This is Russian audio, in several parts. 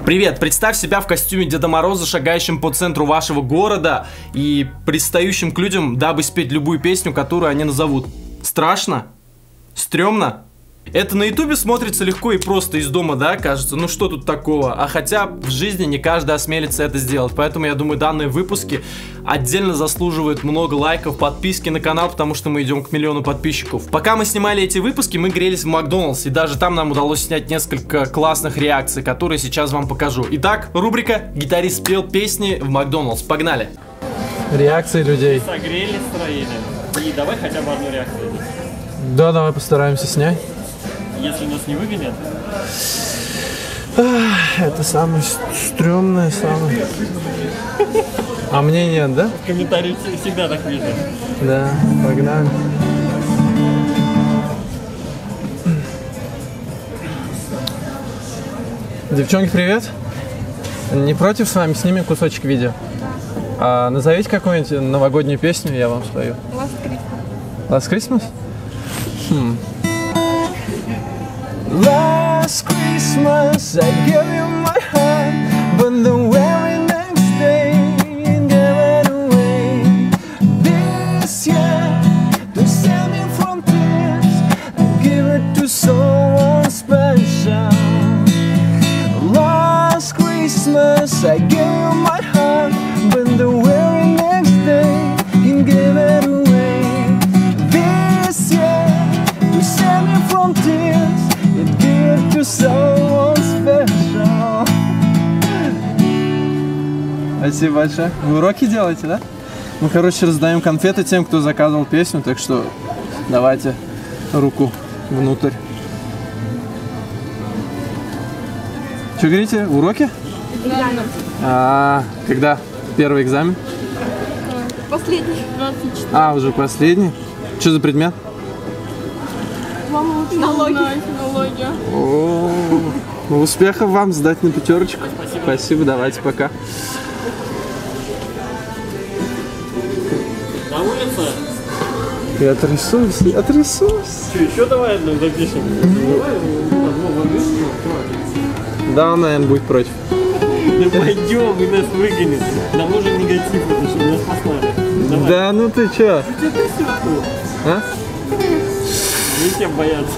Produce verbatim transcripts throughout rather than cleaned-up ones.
Привет, представь себя в костюме Деда Мороза, шагающим по центру вашего города и пристающим к людям, дабы спеть любую песню, которую они назовут. Страшно? Стрёмно? Это на ютубе смотрится легко и просто из дома, да, кажется? Ну что тут такого? А хотя в жизни не каждый осмелится это сделать. Поэтому я думаю, данные выпуски отдельно заслуживают много лайков, подписки на канал, потому что мы идем к миллиону подписчиков. Пока мы снимали эти выпуски, мы грелись в Макдональдс, и даже там нам удалось снять несколько классных реакций, которые сейчас вам покажу. Итак, рубрика «Гитарист спел песни в Макдональдс». Погнали! Реакции людей. Согрели, строили. И давай хотя бы одну реакцию. Да, давай постараемся снять. Если нас не выгонят. Это самое стрёмное, самое. А мне нет, да? В комментариях всегда так видно. Да, погнали. Девчонки, привет. Не против с вами снимем кусочек видео? А, назовите какую-нибудь новогоднюю песню, я вам спою. Last Christmas. Last Christmas? Хм. Last Christmas I gave you my heart, but the very next day you gave it away. This year, to save me from tears, I give it to someone special. Last Christmas I gave you my heart, but the very next day you gave it away. This year, to save me from tears, to someone special. Спасибо большое. Вы уроки делаете, да? Мы, короче, раздаем конфеты тем, кто заказывал песню, так что давайте руку внутрь. Что говорите? Уроки? Экзамен. А, когда первый экзамен? Последний. двадцать четыре. А, уже последний. Что за предмет? Филология. Филология. О, ну, успехов вам, сдать на пятерочку. Спасибо. Спасибо, давайте, пока. На улице? Я отрисуюсь, я отрисуюсь. Что, еще давай одну запишем? Да, он, наверное, будет против. Да пойдем, и нас выгонят. Нам нужен негатив, потому что нас послали. Давай. Да ну ты чё? А? Не тем бояться.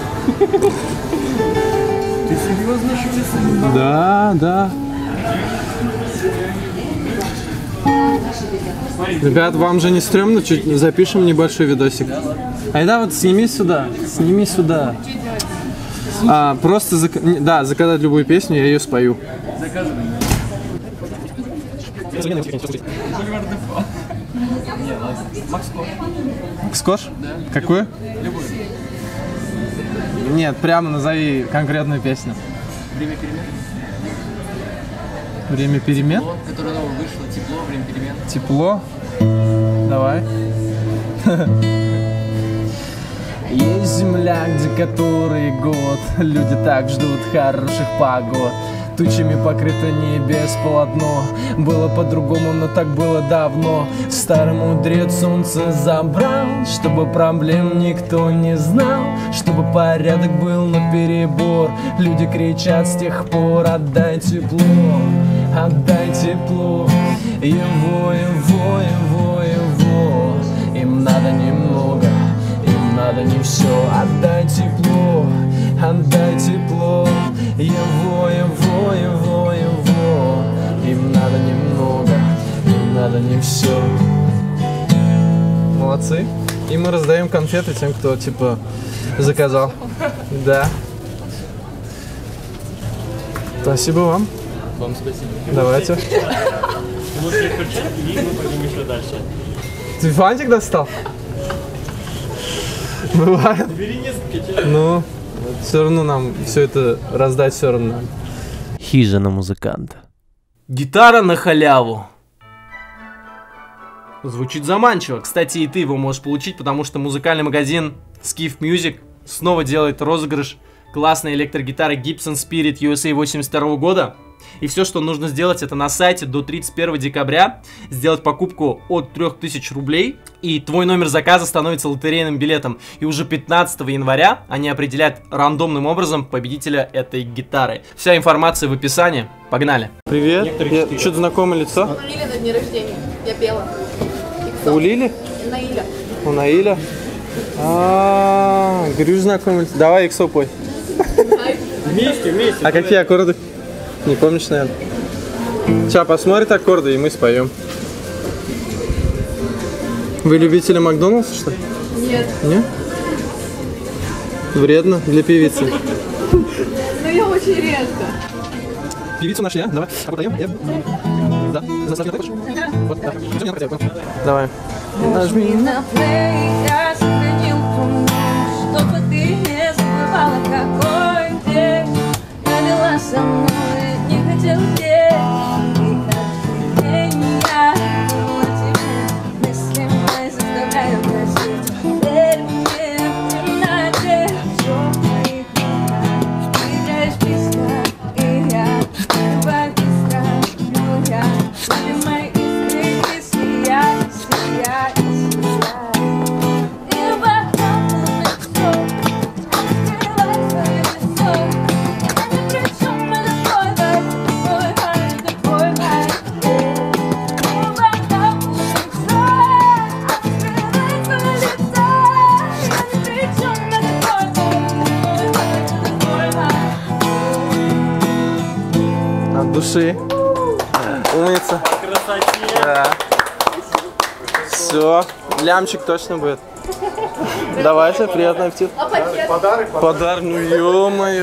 Ты серьезно, что ли? Да, да. Ребят, вам же не стрёмно? Чуть запишем небольшой видосик. Айда, вот сними сюда, сними сюда. А, просто, зак... да, заказать любую песню, я ее спою. Заказывай. Макс Корж? Да. Какую? Любую. Нет, прямо назови конкретную песню. Время перемен. Время перемен? Тепло, которое новое вышло. Тепло, время перемен. Тепло? Давай. Есть земля, где который год люди так ждут хороших погод. Тучами покрыто небес полотно. Было по-другому, но так было давно. Старый мудрец солнце забрал, чтобы проблем никто не знал, чтобы порядок был наперебор. Люди кричат с тех пор: отдай тепло, отдай тепло. Его, его, его, его. Им надо немного, им надо не все. Отдай тепло, отдай тепло. Его, его, его, его. Им надо немного, им надо не все. Молодцы. И мы раздаем конфеты тем, кто типа заказал. Да. Спасибо вам. Вам спасибо. Давайте. Лучше перчатки, и мы пойдем еще дальше. Ты фантик достал? Бывает. Бери несколько человек. Ну, все равно нам все это раздать все равно. Хижина музыканта. Гитара на халяву. Звучит заманчиво. Кстати, и ты его можешь получить, потому что музыкальный магазин Skiff Music снова делает розыгрыш классной электрогитары Gibson Spirit ю эс эй восемьдесят второго года. И все, что нужно сделать, это на сайте до тридцать первого декабря сделать покупку от трёх тысяч рублей, и твой номер заказа становится лотерейным билетом. И уже пятнадцатого января они определяют рандомным образом победителя этой гитары. Вся информация в описании. Погнали. Привет. Что-то знакомое лицо. У Лили на дне рождения. Я пела. У Лили? Наиля. У Наиля? А, говорю, знакомый. Давай иксо пой. Вместе, вместе. А какие аккорды? Не помнишь, наверное. Сейчас посмотрит аккорды, и мы споем. Вы любители Макдональдса, что ли? Нет. Нет? Вредно для певицы. Но я очень редко. Певицу нашли, а? Давай. А подаем? Да. Вот, да. Давай. Нажми на плей, я сохранил ту ночь, чтобы ты не забывала, какой день провела со мной, не хотел здесь. И каждый день я думала о тебе, мысли мои заставляю просить. Верь мне, в темноте, все в моих руках. Ты играешь близко, и я забываю быстро, но я лови мои искры и сияй, сияй. От души. Умница. Красоте. Да. Все. Лямчик точно будет. Давай же, приятный аппетит. А пакет? Подарок? Подарок, ну ё-моё.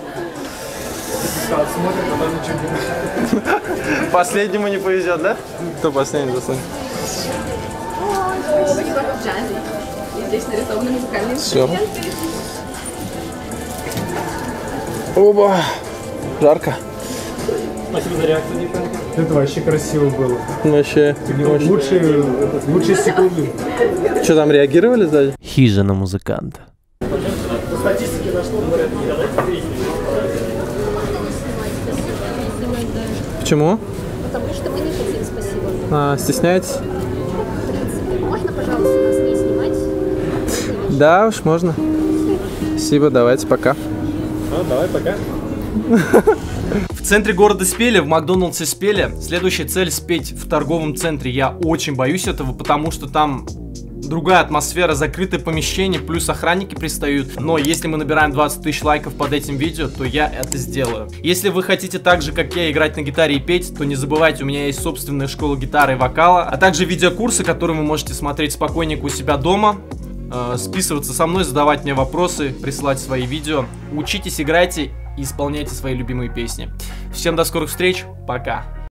Последнему не повезет, да? Кто последний заснет? В джазе. И здесь нарисованы музыкальные Всё. инструменты. Оба. Жарко. Спасибо за реакцию, девчонки. Это вообще красиво было. Вообще. Лучшие, лучшие секунды. Что там, реагировали сзади? Хижина музыканта. Почему? Потому что мы не хотим, спасибо. А, стесняетесь? Можно, пожалуйста, нас не снимать? Да уж, можно. Спасибо, давайте, пока. Ну, давай, пока. В центре города спели, в Макдональдсе спели. Следующая цель — спеть в торговом центре. Я очень боюсь этого, потому что там другая атмосфера, закрытое помещение, плюс охранники пристают. Но если мы набираем двадцать тысяч лайков под этим видео, то я это сделаю. Если вы хотите так же, как я, играть на гитаре и петь, то не забывайте, у меня есть собственная школа гитары и вокала, а также видеокурсы, которые вы можете смотреть спокойненько у себя дома, э, списываться со мной, задавать мне вопросы, присылать свои видео. Учитесь, играйте и исполняйте свои любимые песни. Всем до скорых встреч, пока!